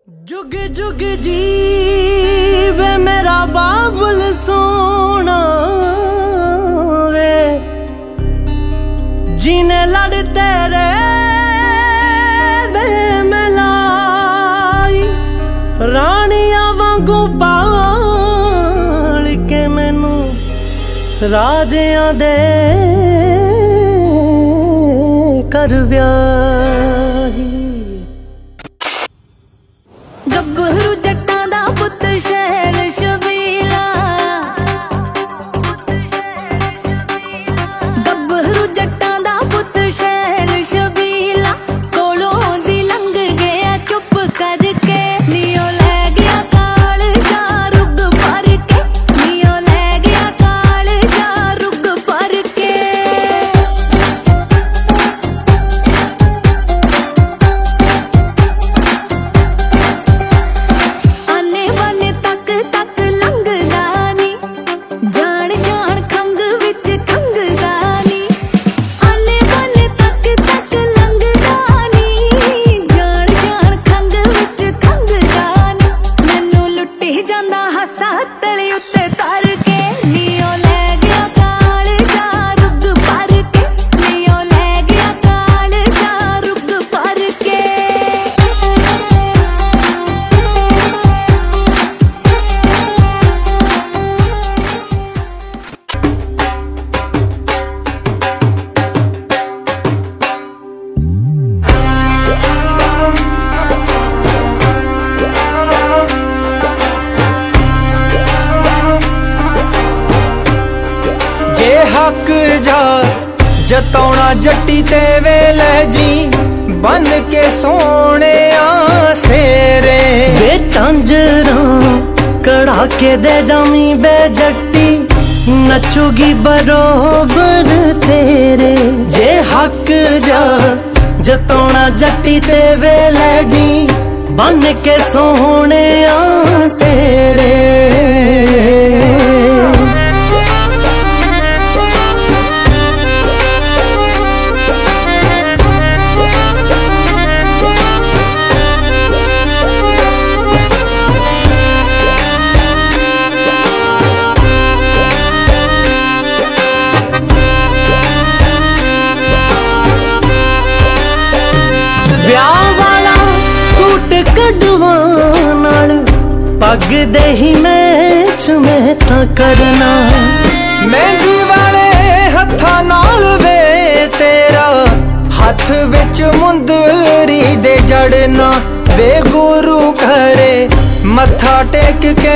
जुग जुग जीवे मेरा बाबुल सोना वे, जीने लड़ तेरे वे मलाई, रानिया वांगू पाल के मैनू राजियां दे कर व्याही। गब्बरू जट्टां दा पुत्त शैल शबीला, गब्बरू जट्टां दा पुत्त शैल शबीला, कोलों दी लंघ गया चुप करके, नियो लै गया काल जा रुग भर के, नियो लै गया काल जा रुग भर के। हक जा जतौना जट्टी ते वेले जी, बन के सोने सेरे वे झांजरा कड़ाके दे जामी बे जट्टी, नचुगी बरोबर तेरे। जे हक जा जतौना जट्टी ते वेले जी, बन के सोने सेरे। कड़वान पग दे ही मैच में ता करना, मेहंदी वाले हथा नाल वे तेरा, हाथ विच मुंदरी दे जड़ना, वे गुरु घरे मथा टेक के,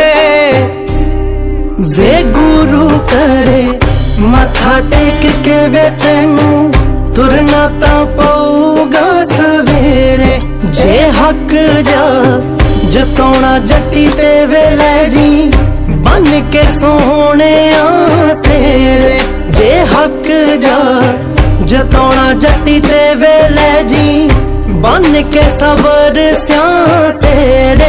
वे गुरु घरे मथा टेक के वे तेनू तुरना ता पऊगा सवेरे। जे हक जा जतौना जट्टी ते वेले जी, बन के सोने सेरे। जे हक जा जतौना जट्टी ते वेले जी, बन के सबर स्या सेरे।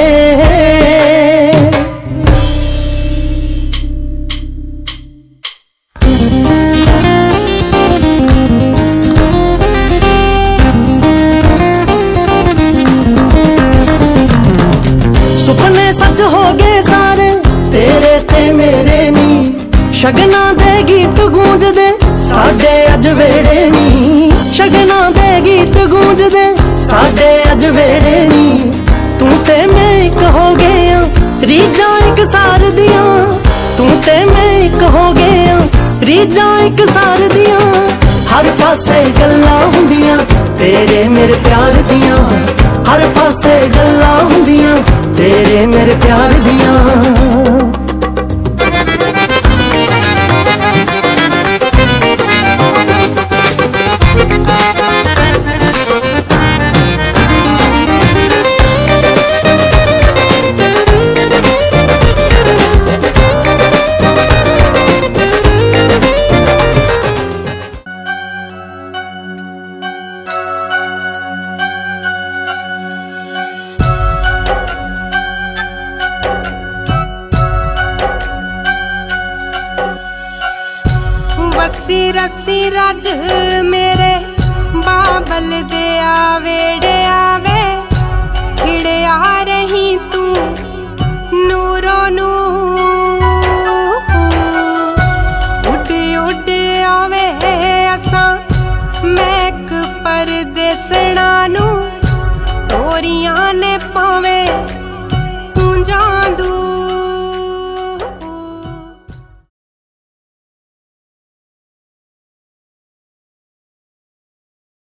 सुपने सच हो गए सारे तेरे ते मेरे नी, शगना दे गीत गूंजदे साडे अज वेड़े नी, शगना दे गीत गूंजदे साडे अज वेड़े नी। तू ते मैं एक हो गया रीजा एक सार दिया, तू ते मैं एक हो गया रीजा एक सार दिया, हर पासे गल्लां हुंदियां तेरे मेरे प्यार दियां, हर पासे गल्लां हुंदियां तेरे मेरे प्यार दियां। रसी रसी रज मेरे बाबल दे आवेड़े,